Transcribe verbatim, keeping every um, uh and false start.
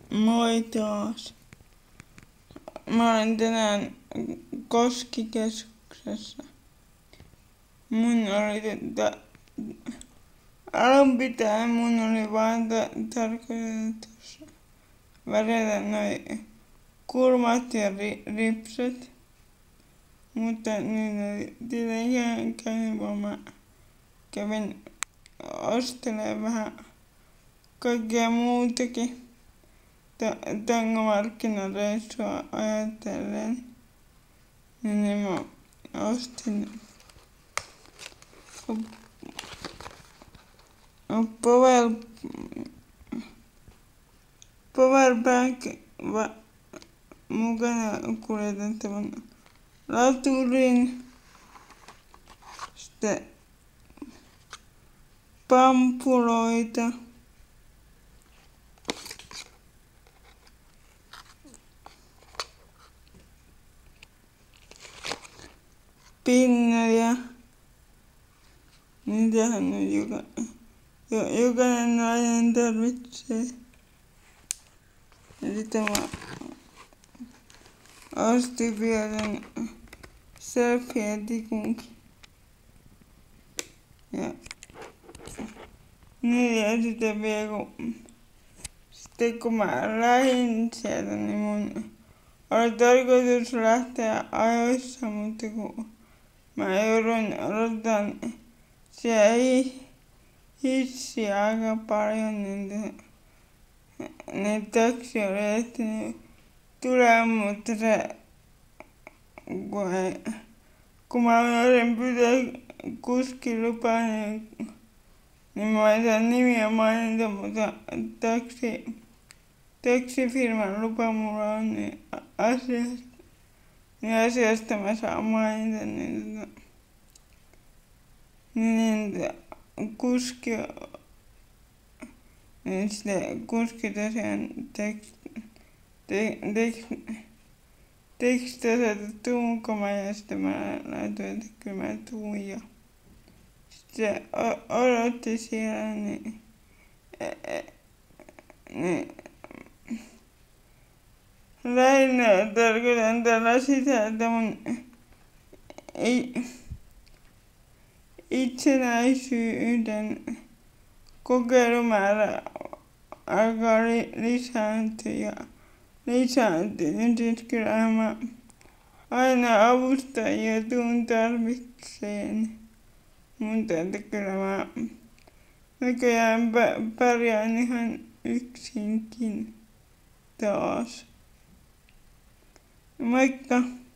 Moi taas. Mä olen tänään Koskikeskuksessa. Mun oli tätä... Alun pitäen mun oli vaan ta- tarkoitus värjätä noi kulmat ja ri- ripset. Mutta niin ei tietenkään käynyt, vaan mä kävin ostelemaan vähän kaikkea muutakin tangomarkkinareissua ajatellen. Niin mä ostin power, powerbank va, mukana kuljetettavan laturin. Sitten pampuloita. Pinnejä. Niitähän nyt joka, jo, jokainen nainen tarvitsee. Ja sitten mä ostin vielä selfie-tikunkin. Ja niin ja sitten vielä kun, sitten kun mä lähdin sieltä, niin mun oli tarkoitus lähteä ajoissa, mutta kun mä joudun odotan siellä hissiä aika paljon, niin, niin taksi oli ehtinyt tulee, mutta se, kun, ei, kun mä olin pyytää kuskilupaa, niin, niin mä en saa nimiä mainita, mutta taksi, taksifirman lupa mulla on, niin asiasta, niin asiasta mä saan mainita, niin, tota, niin, niin kuski, niin sitten kuski tosiaan teksti, te, teksti, tekstasi, että tuunko mä, ja sitten mä laitoin, että kyllä mä tuun, ja sitten se odotti siellä, niin, niin lähinnä tarkoitan tällä sitä, että mun itsenäisyyden kokeilumäärä alkaa lisääntyä ja lisääntyä, niin siis kyllähän mä aina avustajia tuun tarvitseen, mutta että kyllä mä näköjään pärjään ihan yksinkin taas. Moikka!